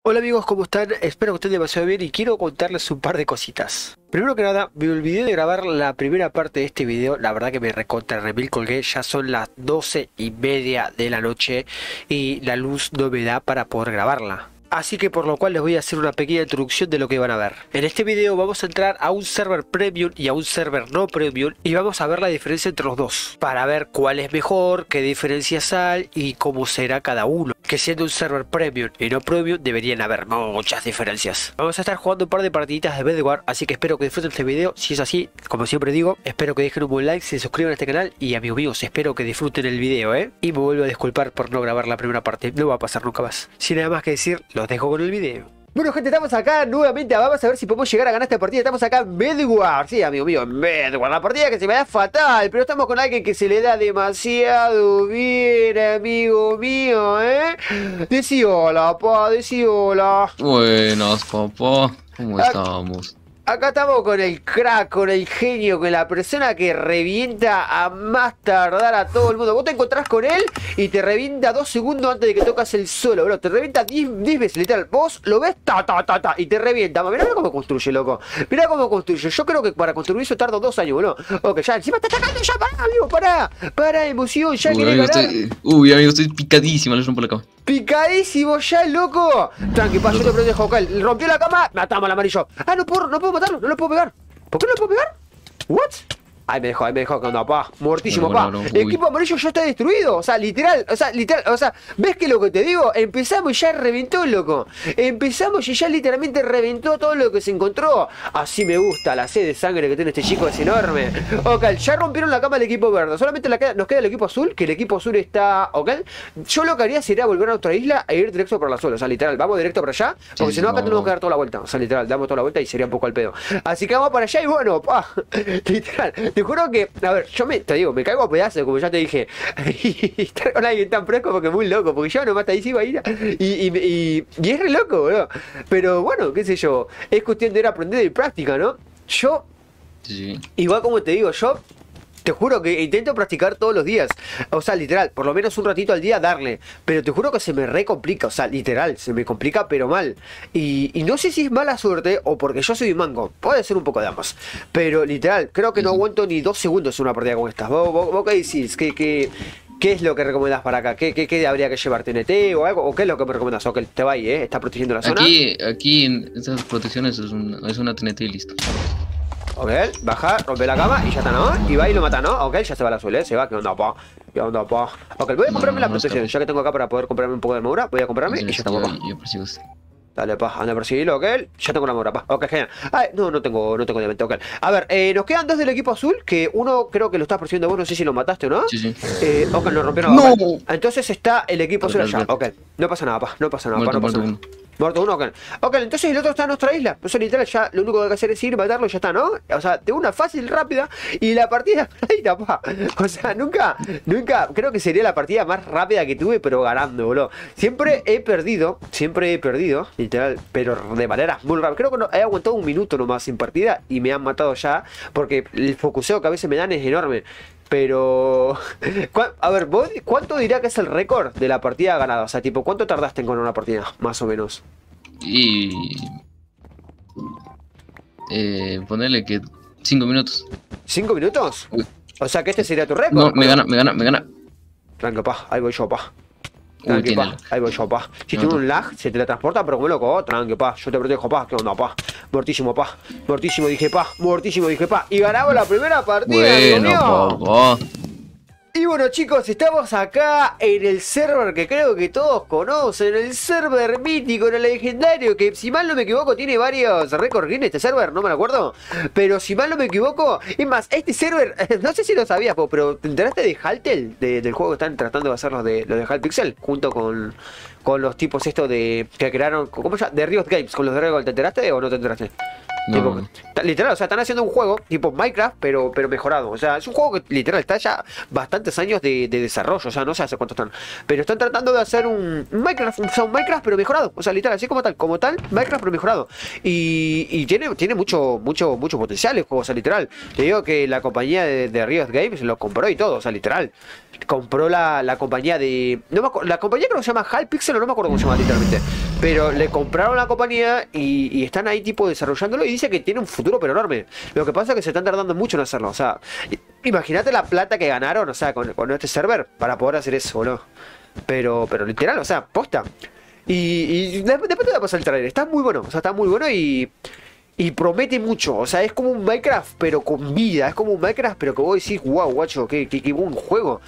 Hola amigos, ¿cómo están? Espero que estén demasiado bien y quiero contarles un par de cositas. Primero que nada, me olvidé de grabar la primera parte de este video, la verdad que me recontra remil colgué, ya son las 12:30 de la noche y la luz no me da para poder grabarla. Así que por lo cual les voy a hacer una pequeña introducción de lo que van a ver. En este video vamos a entrar a un server premium y a un server no premium y vamos a ver la diferencia entre los dos, para ver cuál es mejor, qué diferencias hay y cómo será cada uno. Que siendo un server premium y no premium deberían haber muchas diferencias. Vamos a estar jugando un par de partiditas de Bedwars, así que espero que disfruten este video. Si es así, como siempre digo, espero que dejen un buen like, se suscriban a este canal y amigos míos, espero que disfruten el video, Y me vuelvo a disculpar por no grabar la primera parte, no va a pasar nunca más. Sin nada más que decir, los dejo con el video. Bueno gente, estamos acá nuevamente, vamos a ver si podemos llegar a ganar esta partida. Estamos acá en Bedwars, sí amigo mío, en Bedwars. La partida que se me da fatal, pero estamos con alguien que se le da demasiado bien, amigo mío, Decí hola, pa, decí hola. Buenas, papá. ¿Cómo estamos? Acá estamos con el crack, con el genio, con la persona que revienta a más tardar a todo el mundo. Vos te encontrás con él y te revienta 2 segundos antes de que tocas el suelo, bro. Te revienta 10 veces, literal. Vos lo ves, y te revienta. Mirá cómo construye, loco. Mirá cómo construye. Yo creo que para construir eso tardo 2 años, bro. Ok, ya, encima está atacando, ya, pará, amigo, pará. Pará, emoción, ya querés ganar. Amigo, estoy picadísimo, le rompo la cama. Picadísimo ya, loco. Tranqui, pa, yo te protejo, ok. Rompió la cama, matamos al amarillo. Ah, no puedo matarlo, no lo puedo pegar. ¿Por qué no lo puedo pegar? ¿What? Ahí me dejó, que onda, pa. Muertísimo, pa. El equipo amarillo ya está destruido. O sea, literal, ¿ves que lo que te digo? Empezamos y ya reventó, loco. Empezamos y ya literalmente reventó todo lo que se encontró. Así me gusta, la sed de sangre que tiene este chico es enorme. Ok, ya rompieron la cama del equipo verde. Solamente nos queda el equipo azul, que el equipo azul está, ok. Yo lo que haría sería volver a otra isla e ir directo por la sola. O sea, literal, vamos directo para allá. Porque si no, acá tenemos que dar toda la vuelta. O sea, literal, damos toda la vuelta y sería un poco al pedo. Así que vamos para allá y bueno, pa. Literal. Te juro que, a ver, te digo, me caigo a pedazos, como ya te dije. Y estar con alguien tan fresco porque muy loco, porque yo nomás ahí sigo ahí. Y es re loco, boludo. Pero bueno, qué sé yo, es cuestión de ir aprendiendo y práctica, ¿no? Yo, sí. Igual como te digo, yo te juro que intento practicar todos los días. O sea, literal, por lo menos un ratito al día darle. Pero te juro que se me recomplica. O sea, literal, se me complica pero mal. Y no sé si es mala suerte o porque yo soy un mango. Puede ser un poco de ambas. Pero literal, creo que no aguanto ni 2 segundos en una partida como esta. ¿Vos qué decís? ¿Qué es lo que recomendás para acá? ¿Qué habría que llevar? ¿TNT o algo? ¿O qué es lo que me recomendás? O que te va ahí, ¿Está protegiendo la zona? Aquí en estas protecciones es una TNT y listo. Ok, baja, rompe la cama y ya está, ¿no? Y va y lo mata, ¿no? Ok, ya se va la azul, se va, ¿qué onda, pa? ¿Qué onda, pa? Ok, voy a comprarme la protección, ya que tengo acá para poder comprarme un poco de armadura, voy a comprarme y ya está, pa. Yo persigo esto. Dale, pa, anda a perseguirlo, ok. Ya tengo la armadura, pa. Ok, genial. Ay, no tengo diamante, ok. A ver, nos quedan 2 del equipo azul, que uno creo que lo estás persiguiendo vos, no sé si lo mataste o no. Sí. Ok, lo rompieron. ¡No! Okay. Entonces está el equipo azul allá, ok. No pasa nada, pa, no pasa nada, pa, no pasa nada. Muerto uno, ok. Ok, entonces el otro está en nuestra isla. Eso literal, ya lo único que hay que hacer es ir, matarlo y ya está, ¿no? O sea, de una fácil, rápida. Y la partida ahí pa. O sea, nunca, creo que sería la partida más rápida que tuve, pero ganando, boludo. Siempre he perdido, literal, pero de manera muy rápida. Creo que he aguantado 1 minuto nomás sin partida y me han matado ya. Porque el focuseo que a veces me dan es enorme. Pero, a ver, ¿vos cuánto diría que es el récord de la partida ganada? O sea, tipo, ¿cuánto tardaste en ganar una partida? Más o menos. Y... ponerle que 5 minutos. ¿5 minutos? Uy. O sea, que este sería tu récord. No, me gana. Tranquilo, pa, ahí voy yo, pa. Tranqui, pa, ahí voy yo, pa. Si tiene un lag, se teletransporta, pero como loco, tranqui, pa. Yo te protejo, pa. ¿Qué onda, pa? Muertísimo, pa. Muertísimo, dije, pa. Y ganamos la primera partida, bueno, papá. Y bueno, chicos, estamos acá en el server que creo que todos conocen, el server mítico, el legendario, que si mal no me equivoco tiene varios récords en este server, no me acuerdo, pero si mal no me equivoco, es más, este server, no sé si lo sabías, pero ¿te enteraste de Haltel? Del juego que están tratando de hacer los de Halpixel, junto con los tipos estos que crearon, ¿cómo se llama? De Riot Games, con los de Riot, ¿te enteraste o no te enteraste? No. Tipo, literal, o sea, están haciendo un juego tipo Minecraft, pero mejorado. O sea, es un juego que literal está ya bastantes años de desarrollo. O sea, no sé hace cuánto están. Pero están tratando de hacer un Minecraft, o sea, un Minecraft pero mejorado. O sea, literal, así como tal, Minecraft pero mejorado. Y tiene mucho potencial el juego, o sea, literal. Te digo que la compañía de Riot Games lo compró y todo, o sea, literal. Compró la compañía de... No me acuerdo, la compañía creo que se llama Halpixel o no me acuerdo cómo se llama literalmente. Pero le compraron la compañía y están ahí tipo desarrollándolo y dice que tiene un futuro pero enorme. Lo que pasa es que se están tardando mucho en hacerlo. O sea, imagínate la plata que ganaron, o sea, con este server para poder hacer eso, ¿no? Pero literal, o sea, posta. Y después te voy a pasar el trailer. Está muy bueno, o sea, está muy bueno y promete mucho. O sea, es como un Minecraft, pero con vida. Es como un Minecraft, pero que vos decís, wow, guacho, qué buen juego.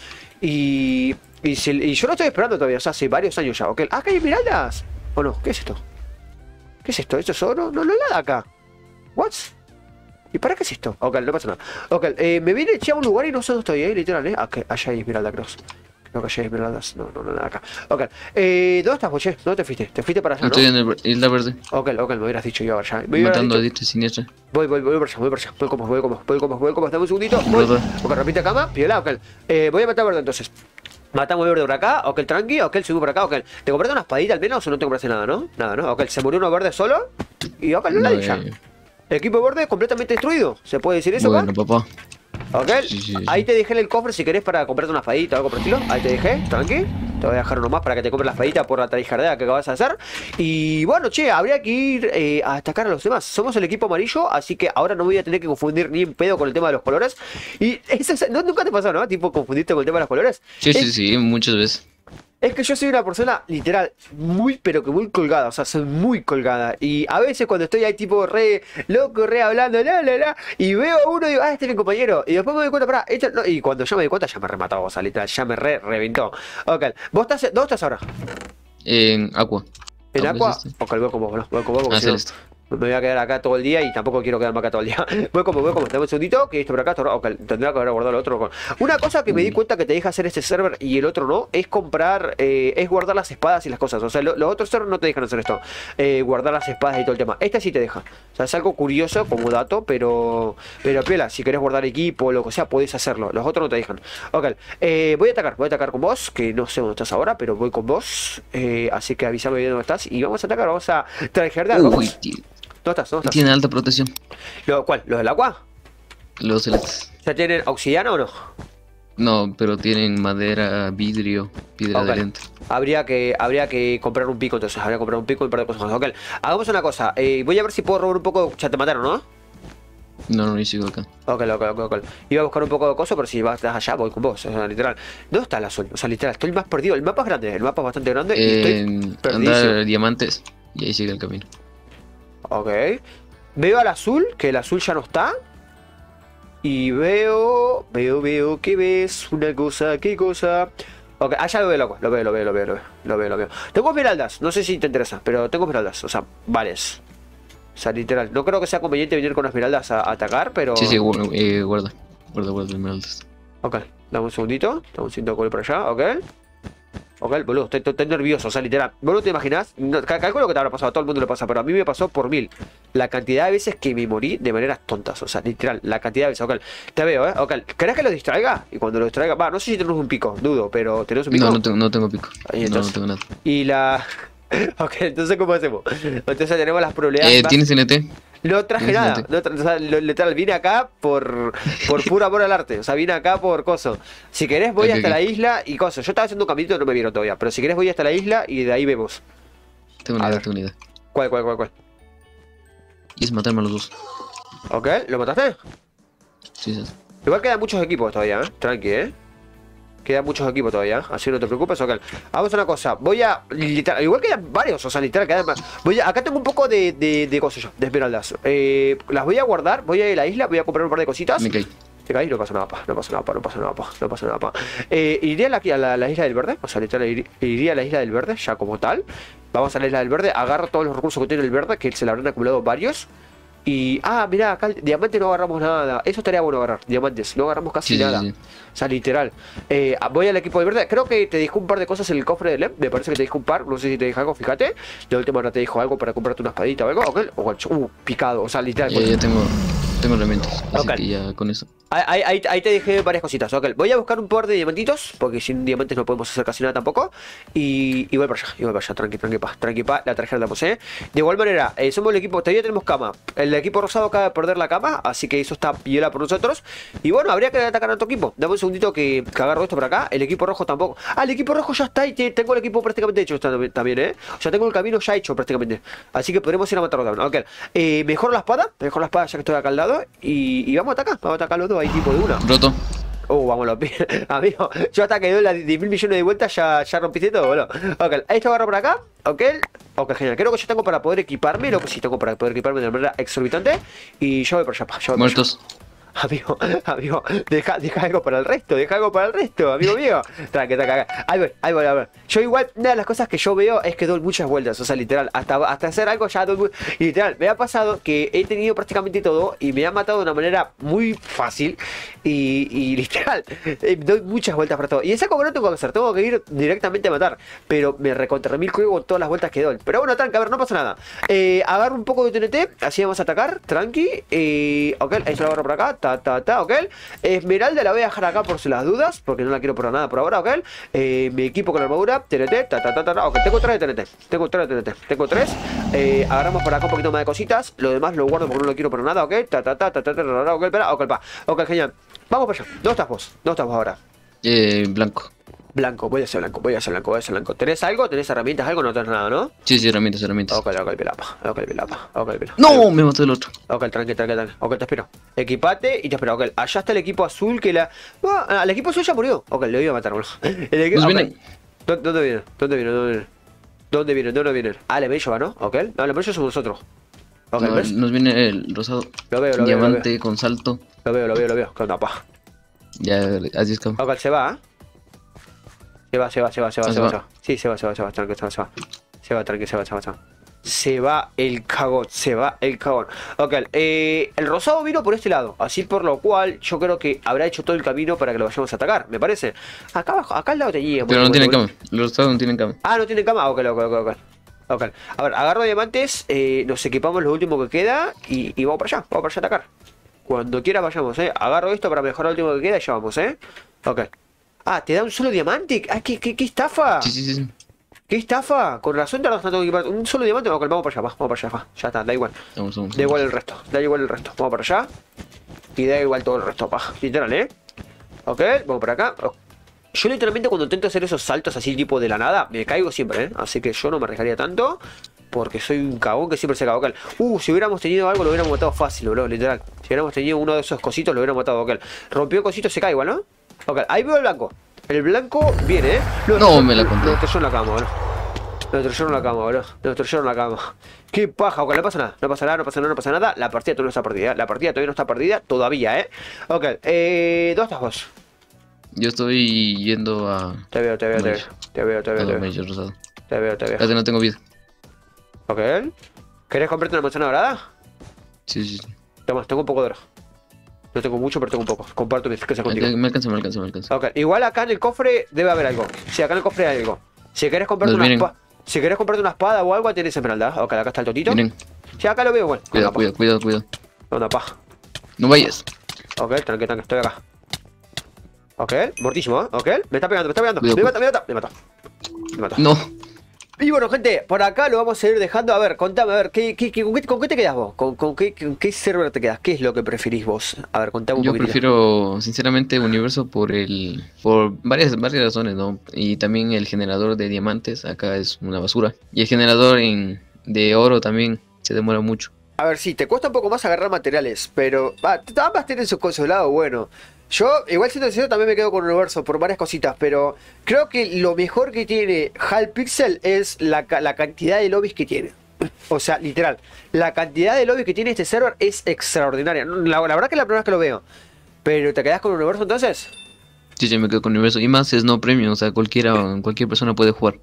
Y yo lo estoy esperando todavía, o sea, hace varios años ya. Okay. ¿Ah, acá hay esmeraldas? ¿O no? ¿Qué es esto? ¿Qué es esto? ¿Esto es oro? No, no es nada acá. ¿What? ¿Y para qué es esto? Ok, no pasa nada. Ok, me vine a un lugar y no sé dónde estoy, literal, Ok, allá hay esmeralda, creo. Creo que allá hay esmeraldas. No, nada acá. Ok, ¿dónde estás, Poché? ¿Dónde te fuiste? Te fuiste para allá, ¿no? Estoy en el Isla Verde. Ok, me hubieras dicho yo allá. Matando a diestra y siniestra. Voy para allá. Voy como. Dame un segundito. Ok, repite cama, piola, ok. Voy a matar verde entonces. Matamos verde por acá, ok, tranqui, ok, subimos por acá, ok. ¿Te compraste una espadita al menos o no te compraste nada, no? Nada, ¿no? Ok, se murió uno verde solo y ok, no la di ya. Equipo verde completamente destruido. ¿Se puede decir eso, bueno, papá? Ok, Sí. ahí te dejé en el cofre si querés para comprarte una espadita o algo por el estilo. Ahí te dejé, tranqui. Te voy a dejar uno más para que te compres la espadita por la tryhardea que acabas de hacer. Y bueno, che, habría que ir a atacar a los demás. Somos el equipo amarillo, así que ahora no voy a tener que confundir ni en pedo con el tema de los colores. Y eso, nunca te pasó, ¿no? Tipo, confundirte con el tema de los colores. Sí, muchas veces. Es que yo soy una persona literal muy pero que muy colgada, o sea, soy muy colgada. Y a veces cuando estoy ahí tipo re loco, re hablando, y veo a uno y digo, este es mi compañero. Y después me doy cuenta, pará, no. Y cuando yo me doy cuenta ya me remató, o sea, literal, ya me reventó. Ok, ¿dónde estás ahora? En Aqua. ¿En Aqua? Es este. Ok, voy con vos, ¿no? Voy con vos porque si no, Celeste. me voy a quedar acá todo el día y tampoco quiero quedarme acá todo el día. Voy como, dame un segundito, que esto por acá, ok, tendría que haber guardado el otro. Una cosa que me di cuenta que te deja hacer este server y el otro no, es comprar, es guardar las espadas y las cosas. O sea, los otros servers no te dejan hacer esto, guardar las espadas y todo el tema. Este sí te deja. O sea, es algo curioso como dato, pero piola, si querés guardar equipo o lo que sea, podés hacerlo. Los otros no te dejan. Ok, voy a atacar con vos, que no sé dónde estás ahora, pero voy con vos. Así que avísame bien dónde estás y vamos a atacar, vamos a tryhardear. Uy, tío. ¿Dónde estás? Tiene alta protección. ¿Cuál? ¿Los del agua? Los celestes. ¿Ya tienen obsidiana o no? No, pero tienen madera, vidrio, piedra de Ok. lente. Habría que comprar un pico, entonces. Habría que comprar un pico y un par de cosas más. Ok, hagamos una cosa. Voy a ver si puedo robar un poco. Ya te mataron, ¿no? No sigo acá. Ok. Iba a buscar un poco de cosas, pero si vas allá, voy con vos. O sea, literal. ¿Dónde está el azul? O sea, literal, estoy más perdido. El mapa es grande, el mapa es bastante grande y estoy perdido. Andar diamantes y ahí sigue el camino. Ok. Veo al azul, que el azul ya no está. Y veo. ¿Qué ves? Una cosa, ¿qué cosa? Ok, allá lo veo, loco. Lo veo. Tengo esmeraldas, no sé si te interesa, pero tengo esmeraldas, o sea, vales. O sea, literal. No creo que sea conveniente venir con esmeraldas a atacar, pero. Sí, guarda esmeraldas. Ok, dame un segundito. Dame un segundito por allá, ok. Ok, boludo, estoy nervioso, o sea, literal. Vos no te imaginás, calculo que te habrá pasado, a todo el mundo le pasa, pero a mí me pasó por 1000. La cantidad de veces que me morí de maneras tontas, o sea, literal, la cantidad de veces. Ok, te veo, ok. ¿Querés que lo distraiga? Y cuando lo distraiga, va, no sé si tenemos un pico, dudo, pero ¿tenemos un pico? No tengo pico. Ahí, entonces. No tengo nada. Y la. Ok, entonces, ¿cómo hacemos? Entonces tenemos las probabilidades. ¿Tienes NT? No traje ¿Tienes nada, NT? o sea, literal, vine acá por puro amor al arte, o sea, vine acá por coso. Si querés voy hasta la isla y coso. Yo estaba haciendo un caminito y no me vieron todavía, pero si querés voy hasta la isla y de ahí vemos. Tengo una idea. ¿Cuál? Y es matarme a los dos. Ok, ¿lo mataste? Sí. Igual quedan muchos equipos todavía, tranqui, Quedan muchos equipos todavía, así no te preocupes, ok. Vamos a una cosa, voy a... Literal, igual quedan varios, o sea, literal, quedan más. Acá tengo un poco de cosas yo, de esmeraldas. Las voy a guardar, voy a ir a la isla, voy a comprar un par de cositas. Me caí. Te caí, no pasa nada, pa. Iría a la isla del verde, o sea, literal, iría a la isla del verde, ya como tal. Vamos a la isla del verde, agarro todos los recursos que tiene el verde, que se le habrán acumulado varios. Y, mirá, acá el diamante no agarramos nada. Eso estaría bueno agarrar, diamantes. No agarramos casi nada. Sí. O sea, literal. Voy al equipo del verde. Creo que te dejé un par de cosas en el cofre de Lem. Me parece que te dejé un par. No sé si te dejé algo, fíjate. De última hora te dejo algo para comprarte una espadita o algo. Ok. Picado. O sea, literal. Ya tengo. tengo herramientas, así Ok. que ya con eso. Ahí te dejé varias cositas, ok. Voy a buscar un par de diamantitos, porque sin diamantes no podemos hacer casi nada tampoco. Y voy para allá, tranqui pa, la tarjeta la posee. De igual manera, somos el equipo, todavía tenemos cama. El equipo rosado acaba de perder la cama, así que eso está piola por nosotros. Y bueno, habría que atacar a otro equipo. Dame un segundito que agarro esto por acá. El equipo rojo tampoco. Ah, el equipo rojo ya está y tengo el equipo prácticamente hecho también, O sea, tengo el camino ya hecho prácticamente. Así que podremos ir a matarlo también, ok. Mejor la espada ya que estoy acá al lado. Y vamos a atacar los dos ahí tipo de una. Roto. Vamos los pies. Amigo, yo hasta que doy las 10.000 millones de vueltas ya rompiste todo, boludo. Ok, esto agarro por acá. Ok, genial. Creo que yo tengo para poder equiparme. Lo que sí tengo para poder equiparme de manera exorbitante. Y yo voy por allá, Muertos. Amigo, deja algo para el resto, amigo mío. Tranque. Ahí voy, a ver. Yo igual, una de las cosas que yo veo es que doy muchas vueltas, o sea, literal, hasta hacer algo ya doy y literal, me ha pasado que he tenido prácticamente todo y me han matado de una manera muy fácil y literal, doy muchas vueltas para todo. Y es algo que no tengo que hacer, tengo que ir directamente a matar, pero me recontra mil juego todas las vueltas que doy. Pero bueno, tranqui, a ver, no pasa nada. Agarro un poco de TNT, así vamos a atacar, tranqui. Ok, ahí se lo agarro por acá. Ok. Esmeralda la voy a dejar acá por si las dudas, porque no la quiero por nada por ahora, ok. Me equipo con la armadura, TNT, ok, tengo 3 de TNT, tengo 3. Agarramos por acá un poquito más de cositas, lo demás lo guardo porque no lo quiero por nada, ok. Ok, espera, ok, genial. Vamos para allá. ¿Dónde estás vos? Ahora? Blanco. Blanco, voy a ser blanco. ¿Tenés algo? ¿Tenés herramientas? Algo no tenés nada, ¿no? Sí, herramientas. Ok, pilapa. No, me mató el otro. Ok, tranqui. Ok, te espero. Equipate y te espero. Ok, allá está el equipo azul que la... Bueno, el equipo azul ya murió. Ok, le iba a matar, boludo. Nos vienen. ¿Dónde vienen? ¿Dónde vienen? Ah, el amarillo va, ¿no? Ok. No, el amarillo somos nosotros. Ok, No, ¿ves? nos viene el rosado. Lo veo. Diamante con salto. Lo veo. ¿Qué onda, pa? Ya, así es como. Ok, se va, ¿eh? Se va. Sí, se va. Tranqui, se va. Se va el cagón. Ok, el rosado vino por este lado. Así por lo cual yo creo que habrá hecho todo el camino para que lo vayamos a atacar, me parece. Acá abajo, acá al lado tenía. Pero no tienen cama. Los rosados no tienen cama. Ah, no tienen cama. Ok. A ver, agarro diamantes, nos equipamos lo último que queda y vamos para allá a atacar. Cuando quieras vayamos, agarro esto para mejorar lo último que queda y ya vamos, Ok. Ah, ¿te da un solo diamante? Ah, ¿qué estafa? Sí. ¿Qué estafa? Con razón tardas tanto en equipar. Un solo diamante, vamos para allá, va. Ya está, da igual. Vamos. Da igual el resto. Vamos para allá. Y da igual todo el resto, pa. Literal, Ok, vamos para acá. Yo literalmente cuando intento hacer esos saltos así tipo de la nada, me caigo siempre, Así que yo no me arriesgaría tanto. Porque soy un cagón que siempre se caga. Si hubiéramos tenido algo, lo hubiéramos matado fácil, bro, literal. Si hubiéramos tenido uno de esos cositos, lo hubiéramos matado, Rompió cosito, se cae igual, ¿no? Ok, ahí veo el blanco. El blanco viene, No, me la conté. Lo destruyó en la cama, bro. Lo destruyeron la cama. Qué paja, ok, no pasa nada. La partida todavía no está perdida, todavía, Ok, ¿dónde estás vos? Yo estoy yendo a... Te veo. Amarillo, rosado. Te veo. Casi no tengo vida. Ok. ¿Querés comprarte una manzana dorada? Sí. Toma, tengo un poco de oro. No tengo mucho, pero tengo un poco. Comparto mi riqueza contigo. Me alcanza. Ok, igual acá en el cofre debe haber algo. Sí, acá en el cofre hay algo. Si querés comprarte una espada o algo, tenés esmeralda. Ok, acá está el totito. Miren. Sí, acá lo veo, bueno. Cuidado. Onda, pa. No vayas. Ok, tranqui, estoy acá. Ok, mortísimo, Ok, me está pegando. Cuidado. Me mata. No. Y bueno, gente, por acá lo vamos a ir dejando. A ver, contame, a ver, ¿con qué te quedas vos? ¿Con qué server te quedas? ¿Qué es lo que preferís vos? A ver, contame un Yo poquitito. prefiero, sinceramente, Universo por varias razones, ¿no? Y también el generador de diamantes, acá es una basura. Y el generador de oro también se demora mucho. A ver, sí, te cuesta un poco más agarrar materiales, pero ambas tienen su consolado bueno. Yo, igual siendo sincero, también me quedo con Universo por varias cositas, pero creo que lo mejor que tiene Hypixel es la cantidad de lobbies que tiene. O sea, literal, la cantidad de lobbies que tiene este server es extraordinaria. La verdad que es la primera vez que lo veo. Pero ¿te quedás con Universo entonces? Sí, me quedo con Universo. Y más es no premium, o sea, cualquier persona puede jugar.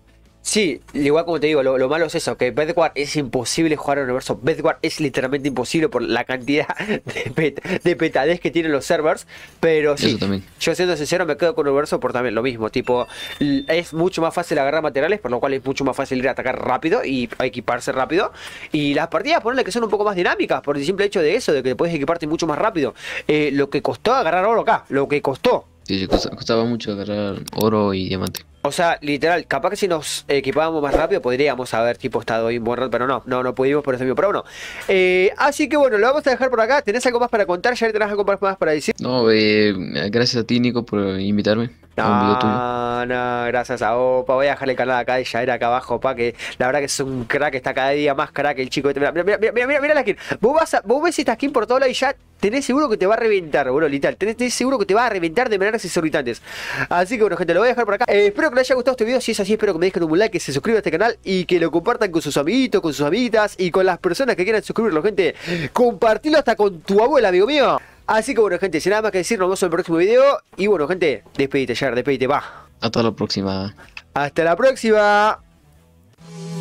Sí, igual como te digo, lo malo es eso, que Bedwars es imposible jugar en el universo. Bedwars es literalmente imposible por la cantidad de petades que tienen los servers. Pero Eso sí, también. yo siendo sincero me quedo con el universo por también lo mismo. Tipo, es mucho más fácil agarrar materiales, por lo cual es mucho más fácil ir a atacar rápido y equiparse rápido. Y las partidas, ponerle que son un poco más dinámicas, por el simple hecho de eso, de que puedes equiparte mucho más rápido. Lo que costó agarrar oro acá, lo que costó. Sí, sí, costaba mucho agarrar oro y diamante. O sea, literal, capaz que si nos equipábamos más rápido podríamos haber tipo estado ahí un buen rato, pero no pudimos por ese mismo, pero bueno. Así que bueno, lo vamos a dejar por acá. ¿Tenés algo más para contar? ¿Ya tenés algo más para decir? No, gracias a ti, Nico, por invitarme a un video tuyo. No, gracias a Opa. Voy a dejarle el canal acá y ya era acá abajo, pa, que la verdad que es un crack, está cada día más crack el chico. Mira, mira la skin. Vos ves esta skin por todo lado y ya tenés seguro que te va a reventar, bro, literal. Tenés seguro que te va a reventar de maneras exorbitantes. Así que bueno, gente, lo voy a dejar por acá. Espero que les haya gustado este video. Si es así, espero que me dejen un like, que se suscriban a este canal y que lo compartan con sus amiguitos, con sus amiguitas y con las personas que quieran suscribirlo, gente. Compartilo hasta con tu abuela, amigo mío. Así que bueno, gente, sin nada más que decir, nos vemos en el próximo video. Y bueno, gente, despedite, Jar, despedite, va. Hasta la próxima. Hasta la próxima.